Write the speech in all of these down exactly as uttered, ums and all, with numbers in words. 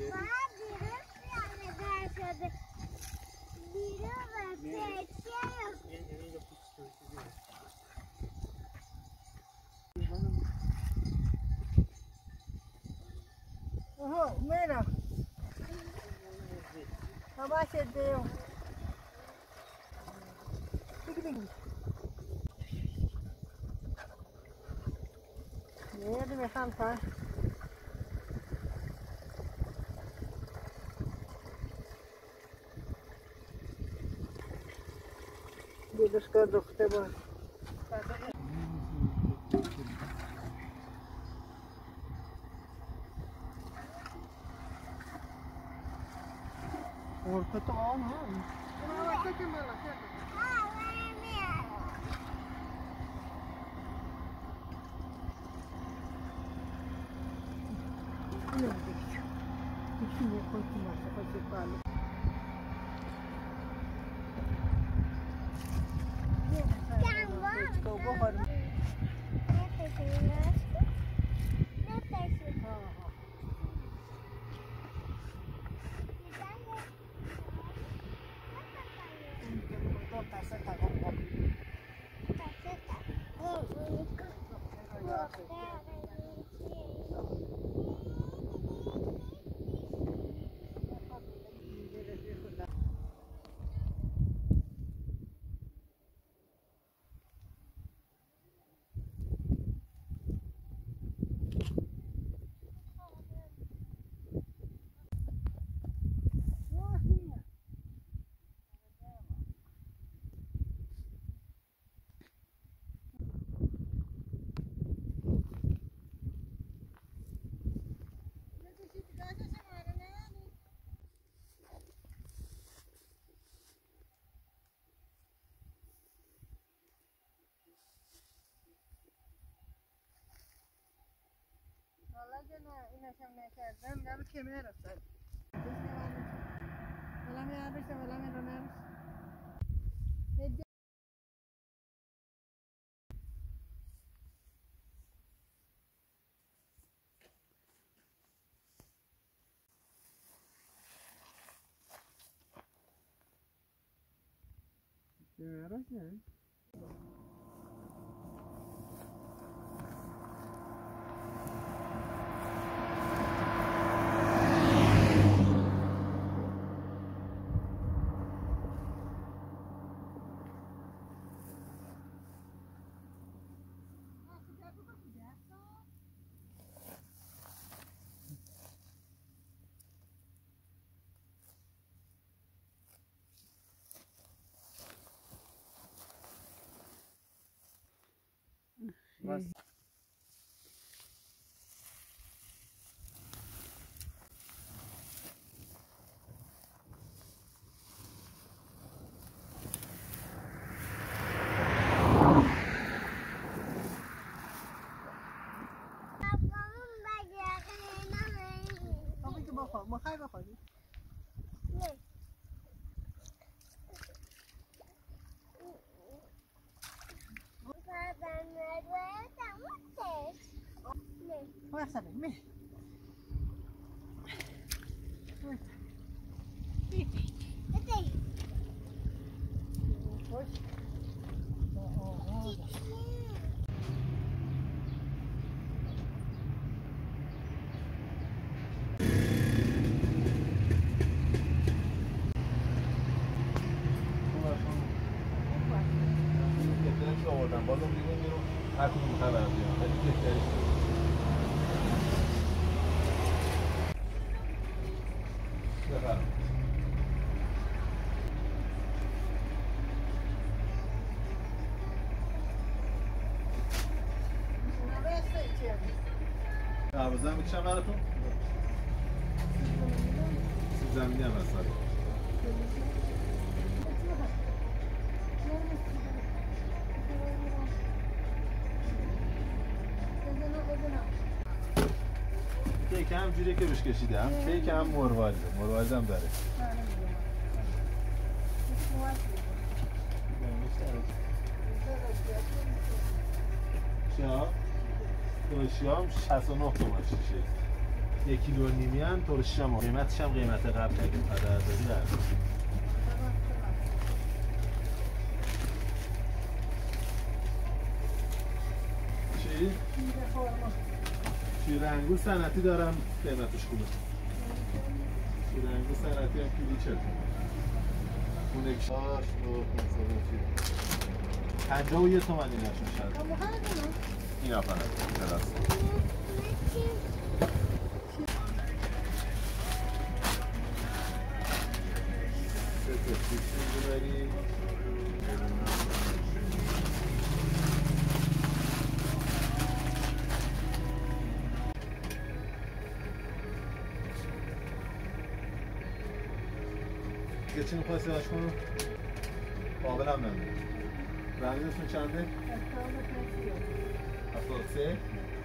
Oh, mira. Abaixo deu. Nee, we gaan daar. Dit is goed nog te doen. Hoor het al, hè? Nou, kijk je maar, kijk. Não, deixa. Deixa eu continuar a fazer palha. Eu vou embora. اینا هم نکردم نه به کمر افتاد ولی من یادشم ولی من رو نرس کمر افتاد بس مخای بخوری؟ نه واسه می خوش آوردم بازم دیگه میرم هر کدوم خبر بیام ولی بهترش بفرم دوازده میکشم براتون سیب زمینی هم هست کیک هم جوری که بهش کشیدم کیک هم مرواریده مرواریده هم داره شیام شیام شصت و نه تومن شیشه یک کیلو و نیمی هم ترشش هم قیمتش هم قیمت قبل اگه پدر داری در چی؟ شیر انگور صنعتی دارم قیمتش خوبه. شیر انگور صنعتی هم کیلو چل اون اکشاش رو پنجاه و یه تومن این هشون شد این ها فقط کلاس سه تفریشون ببریم دیگه چی میخواستی باش کنم؟ قابل هم نمید رنگشون چنده؟ هفتاد و سه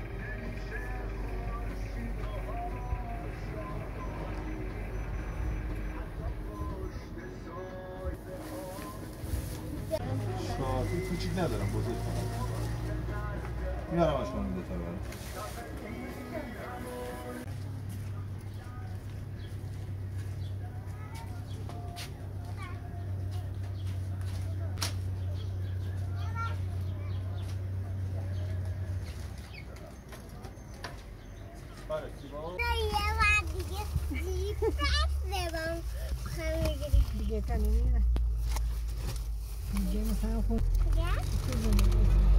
شاطی کوچیک ندارم بزرگ کنم میارم اش کنم دوتا برم دیگه کنی میره دیگه مثلا خود دیگه؟